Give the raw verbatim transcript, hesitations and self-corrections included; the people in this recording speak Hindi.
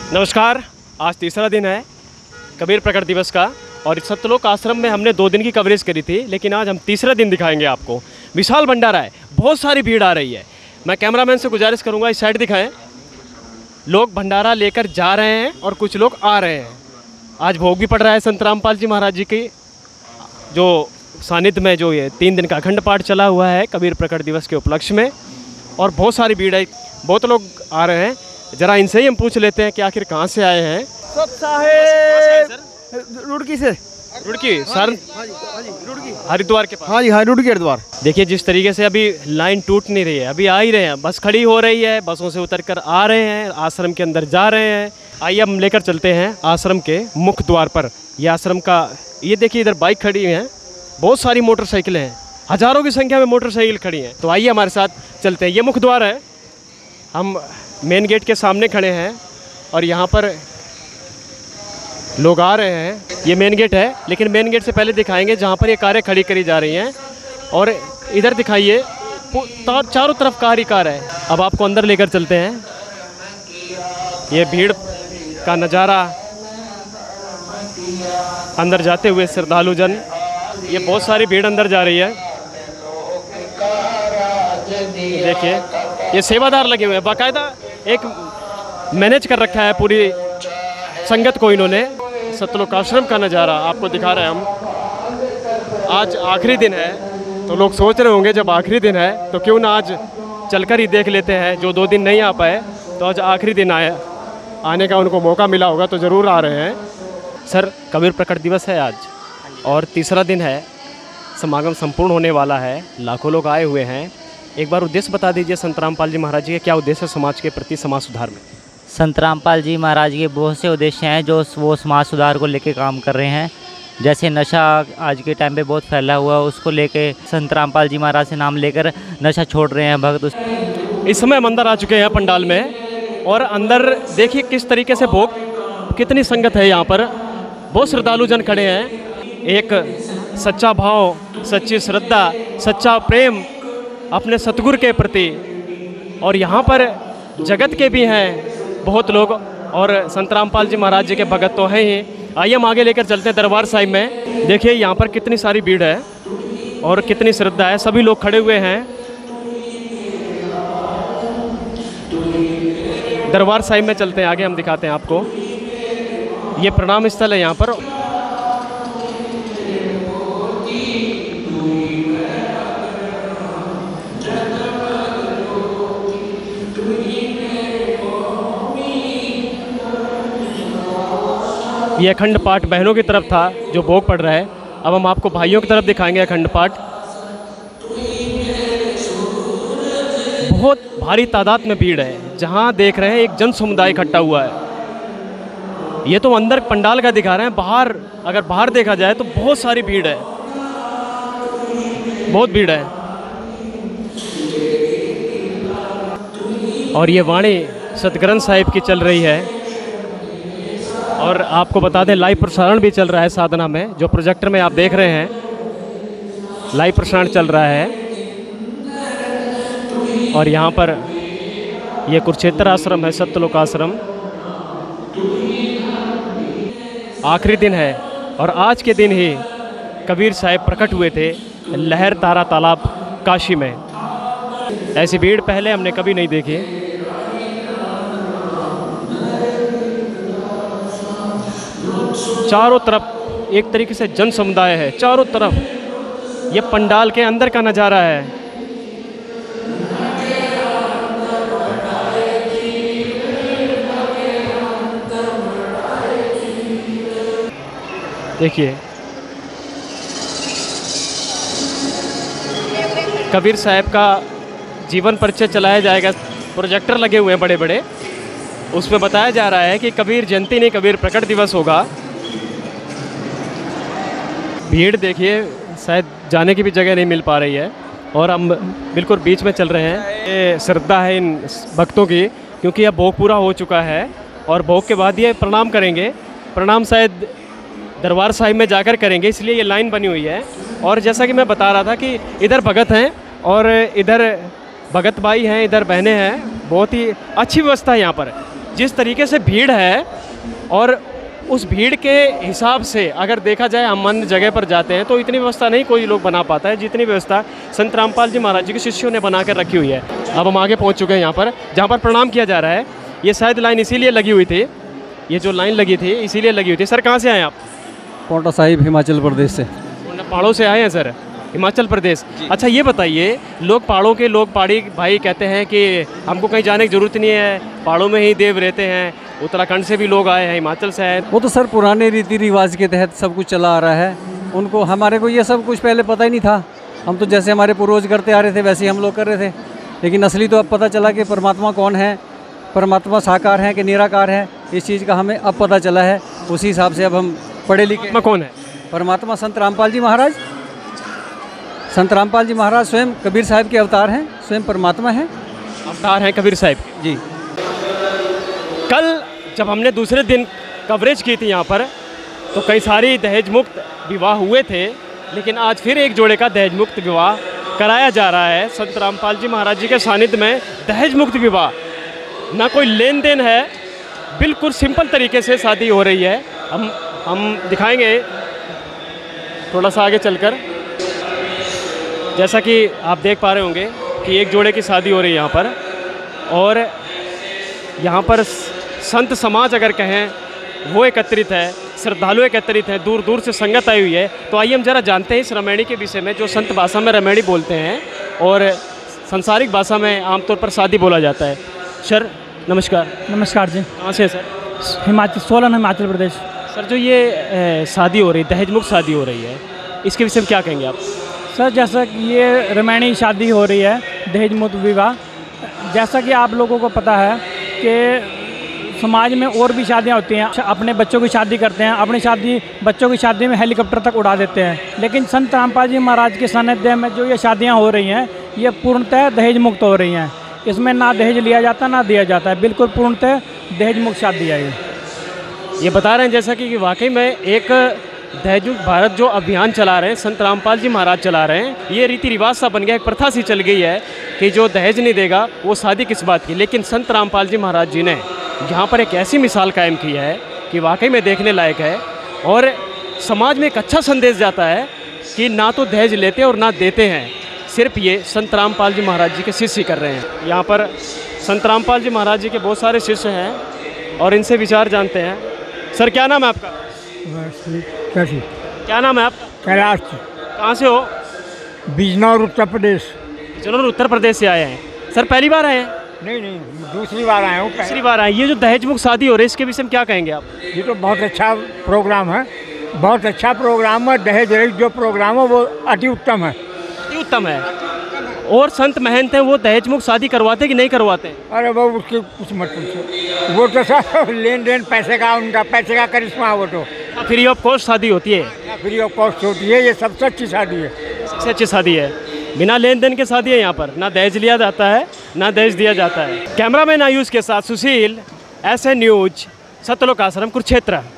नमस्कार। आज तीसरा दिन है कबीर प्रकट दिवस का और सत्यलोक आश्रम में हमने दो दिन की कवरेज करी थी, लेकिन आज हम तीसरा दिन दिखाएंगे आपको। विशाल भंडारा है, बहुत सारी भीड़ आ रही है। मैं कैमरामैन से गुजारिश करूंगा इस साइड दिखाएं। लोग भंडारा लेकर जा रहे हैं और कुछ लोग आ रहे हैं। आज भोग भी पड़ रहा है संत रामपाल जी महाराज जी की जो सानिध्य में जो ये तीन दिन का अखंड पाठ चला हुआ है कबीर प्रकट दिवस के उपलक्ष्य में, और बहुत सारी भीड़ है, बहुत लोग आ रहे हैं। जरा इनसे ही हम पूछ लेते हैं कि आखिर कहाँ से आए हैं। रुड़की से। रुड़की सर, हरिद्वार के पास। हाँ जी, हाँ रुड़की हरिद्वार। देखिए जिस तरीके से अभी लाइन टूट नहीं रही है, अभी आ ही रहे हैं, बस खड़ी हो रही है, बसों से उतर कर आ रहे हैं, आश्रम के अंदर जा रहे हैं। आइए हम लेकर चलते हैं आश्रम के मुख्य द्वार पर। ये आश्रम का, ये देखिए इधर बाइक खड़ी हैं, बहुत सारी मोटरसाइकिलें हैं, हजारों की संख्या में मोटरसाइकिल खड़ी हैं। तो आइए हमारे साथ चलते हैं। ये मुख्य द्वार है, हम मेन गेट के सामने खड़े हैं और यहाँ पर लोग आ रहे हैं। ये मेन गेट है, लेकिन मेन गेट से पहले दिखाएंगे जहाँ पर ये कारें खड़ी करी जा रही हैं। और इधर दिखाइए, चारों तरफ कार ही कार है। अब आपको अंदर लेकर चलते हैं। ये भीड़ का नज़ारा, अंदर जाते हुए श्रद्धालु जन, ये बहुत सारी भीड़ अंदर जा रही है। देखिए ये सेवादार लगे हुए हैं, बाकायदा एक मैनेज कर रखा है पूरी संगत को इन्होंने। सत्यलोक आश्रम का नज़ारा आपको दिखा रहे हैं हम। आज आखिरी दिन है, तो लोग सोच रहे होंगे जब आखिरी दिन है तो क्यों ना आज चलकर ही देख लेते हैं। जो दो दिन नहीं आ पाए, तो आज आखिरी दिन आए, आने का उनको मौका मिला होगा तो ज़रूर आ रहे हैं। सर, कबीर प्रकट दिवस है आज और तीसरा दिन है, समागम संपूर्ण होने वाला है, लाखों लोग आए हुए हैं। एक बार उद्देश्य बता दीजिए संत रामपाल जी महाराज जी के, क्या उद्देश्य है समाज के प्रति, समाज सुधार में? संत रामपाल जी महाराज के बहुत से उद्देश्य हैं जो वो समाज सुधार को लेके काम कर रहे हैं। जैसे नशा आज के टाइम पे बहुत फैला हुआ है, उसको लेके संत रामपाल जी महाराज से नाम लेकर नशा छोड़ रहे हैं भक्त। इस समय हम अंदर आ चुके हैं पंडाल में, और अंदर देखिए किस तरीके से भोग, कितनी संगत है यहाँ पर, बहुत श्रद्धालु जन खड़े हैं। एक सच्चा भाव, सच्ची श्रद्धा, सच्चा प्रेम अपने सतगुरु के प्रति, और यहाँ पर जगत के भी हैं बहुत लोग, और संत रामपाल जी महाराज जी के भगत तो हैं ही। आइए हम आगे लेकर चलते हैं दरबार साहिब में। देखिए यहाँ पर कितनी सारी भीड़ है और कितनी श्रद्धा है, सभी लोग खड़े हुए हैं। दरबार साहिब में चलते हैं, आगे हम दिखाते हैं आपको। ये प्रणाम स्थल है यहाँ पर। ये अखंड पाठ बहनों की तरफ था जो भोग पड़ रहा है, अब हम आपको भाइयों की तरफ दिखाएंगे अखंड पाठ। बहुत भारी तादाद में भीड़ है, जहाँ देख रहे हैं एक जन समुदाय इकट्ठा हुआ है। ये तो अंदर पंडाल का दिखा रहे हैं, बाहर अगर बाहर देखा जाए तो बहुत सारी भीड़ है, बहुत भीड़ है। और ये वाणी सतग्रंथ साहिब की चल रही है, और आपको बता दें लाइव प्रसारण भी चल रहा है साधना में, जो प्रोजेक्टर में आप देख रहे हैं लाइव प्रसारण चल रहा है। और यहाँ पर ये कुरुक्षेत्र आश्रम है, सत्यलोक आश्रम। आखिरी दिन है और आज के दिन ही कबीर साहब प्रकट हुए थे लहर तारा तालाब काशी में। ऐसी भीड़ पहले हमने कभी नहीं देखी। चारों तरफ एक तरीके से जन समुदाय है, चारों तरफ। ये पंडाल के अंदर का नज़ारा है। देखिए कबीर साहब का जीवन परिचय चलाया जाएगा, प्रोजेक्टर लगे हुए हैं बड़े बड़े, उसमें बताया जा रहा है कि कबीर जयंती नहीं कबीर प्रकट दिवस होगा। भीड़ देखिए, शायद जाने की भी जगह नहीं मिल पा रही है, और हम बिल्कुल बीच में चल रहे हैं। ये श्रद्धा है इन भक्तों की, क्योंकि अब भोग पूरा हो चुका है और भोग के बाद ये प्रणाम करेंगे। प्रणाम शायद दरबार साहिब में जाकर करेंगे, इसलिए ये लाइन बनी हुई है। और जैसा कि मैं बता रहा था कि इधर भगत हैं और इधर भगत भाई हैं, इधर बहनें हैं। बहुत ही अच्छी व्यवस्था है यहाँ पर। जिस तरीके से भीड़ है और उस भीड़ के हिसाब से अगर देखा जाए हम अन्य जगह पर जाते हैं तो इतनी व्यवस्था नहीं कोई लोग बना पाता है जितनी व्यवस्था संत रामपाल जी महाराज जी के शिष्यों ने बना कर रखी हुई है। अब हम आगे पहुंच चुके हैं यहाँ पर, जहाँ पर प्रणाम किया जा रहा है। ये शायद लाइन इसीलिए लगी हुई थी, ये जो लाइन लगी थी इसीलिए लगी हुई थी। सर कहाँ से आए आप? पांवटा साहिब हिमाचल प्रदेश से। पहाड़ों से आए हैं सर, हिमाचल प्रदेश। अच्छा ये बताइए, लोग पहाड़ों के लोग पहाड़ी भाई कहते हैं कि हमको कहीं जाने की ज़रूरत नहीं है, पहाड़ों में ही देव रहते हैं। उत्तराखंड से भी लोग आए हैं, हिमाचल से आए। वो तो सर पुराने रीति रिवाज के तहत सब कुछ चला आ रहा है। उनको, हमारे को ये सब कुछ पहले पता ही नहीं था। हम तो जैसे हमारे पूर्वज करते आ रहे थे वैसे ही हम लोग कर रहे थे। लेकिन असली तो अब पता चला कि परमात्मा कौन है, परमात्मा साकार है कि निराकार है, इस चीज़ का हमें अब पता चला है। उसी हिसाब से अब हम पढ़े लिखे। में कौन है परमात्मा? संत रामपाल जी महाराज। संत रामपाल जी महाराज स्वयं कबीर साहब के अवतार हैं, स्वयं परमात्मा हैं, अवतार हैं कबीर साहब के। जी। कल जब हमने दूसरे दिन कवरेज की थी यहाँ पर तो कई सारी दहेज मुक्त विवाह हुए थे, लेकिन आज फिर एक जोड़े का दहेज मुक्त विवाह कराया जा रहा है। संत रामपाल जी महाराज जी के सानिध्य में दहेज मुक्त विवाह, ना कोई लेन देन है, बिल्कुल सिंपल तरीके से शादी हो रही है। हम हम दिखाएंगे थोड़ा सा आगे चलकर। जैसा कि आप देख पा रहे होंगे कि एक जोड़े की शादी हो रही है यहाँ पर, और यहाँ पर संत समाज अगर कहें वो एकत्रित है, श्रद्धालु एकत्रित हैं, दूर दूर से संगत आई हुई है। तो आइए हम जरा जानते हैं इस रमैणी के विषय में, जो संत भाषा में रमैणी बोलते हैं और संसारिक भाषा में आमतौर पर शादी बोला जाता है। सर नमस्कार। नमस्कार जी। कहाँ से सर? हिमाचल, सोलन हिमाचल प्रदेश। सर जो ये ए, शादी हो रही है, दहेज मुक्त शादी हो रही है, इसके विषय में क्या कहेंगे आप? सर जैसा कि ये रमैणी शादी हो रही है, दहेज मुक्त विवाह, जैसा कि आप लोगों को पता है कि समाज में और भी शादियां होती हैं। अपने बच्चों की शादी करते हैं, अपनी शादी बच्चों की शादी में हेलीकॉप्टर तक उड़ा देते हैं। लेकिन संत रामपाल जी महाराज के सानिध्य में जो ये शादियां हो रही हैं, ये पूर्णतः दहेज मुक्त हो रही हैं। इसमें ना दहेज लिया जाता ना दिया जाता है, बिल्कुल पूर्णतः दहेज मुक्त शादी है। ये ये बता रहे हैं जैसा कि वाकई में एक दहेज मुक्त भारत जो अभियान चला रहे हैं संत रामपाल जी महाराज चला रहे हैं, ये रीति रिवाज सा बन गया, एक प्रथा सी चल गई है कि जो दहेज नहीं देगा वो शादी किस बात की। लेकिन संत रामपाल जी महाराज जी ने यहाँ पर एक ऐसी मिसाल कायम की है कि वाकई में देखने लायक है, और समाज में एक अच्छा संदेश जाता है कि ना तो दहेज लेते और ना देते हैं, सिर्फ ये संत रामपाल जी महाराज जी के शिष्य कर रहे हैं। यहाँ पर संत रामपाल जी महाराज जी के बहुत सारे शिष्य हैं और इनसे विचार जानते हैं। सर क्या नाम है आपका? कैसी? क्या नाम है आपका? कैलाश। कहाँ से हो? बिजनौर उत्तर प्रदेश। बिजनौर उत्तर प्रदेश से आए हैं। सर पहली बार आए हैं? नहीं नहीं, दूसरी बार आया हूँ। दूसरी बार आए। ये जो दहेज मुक्त शादी हो रही है इसके विषय में क्या कहेंगे आप? ये तो बहुत अच्छा प्रोग्राम है, बहुत अच्छा प्रोग्राम है। दहेज रहित जो प्रोग्राम है वो अति उत्तम है। अति उत्तम है। और संत महंत हैं वो दहेज मुक्त शादी करवाते कि नहीं करवाते? अरे वो उसकी कुछ मत पूछो, वो तो सब लेन देन पैसे का, उनका पैसे का करिश्मा। वो तो फ्री ऑफ कॉस्ट शादी होती है। फ्री ऑफ कॉस्ट होती है, ये सबसे अच्छी शादी है। सबसे अच्छी शादी है, बिना लेन देन के शादी है। यहाँ पर ना दहेज लिया जाता है ना दहेज दिया जाता है। कैमरामैन आयुष के साथ Sushil, S N news, Satlok Ashram, Kurukshetra.